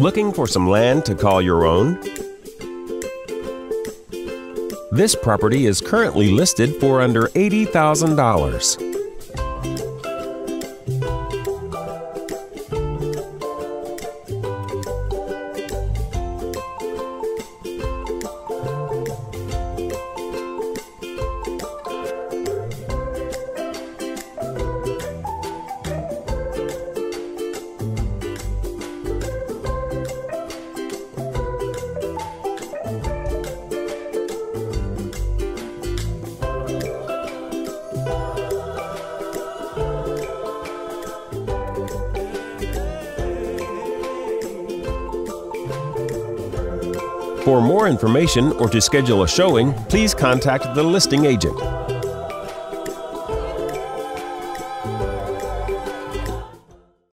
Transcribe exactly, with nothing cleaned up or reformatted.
Looking for some land to call your own? This property is currently listed for under eighty thousand dollars. For more information or to schedule a showing, please contact the listing agent.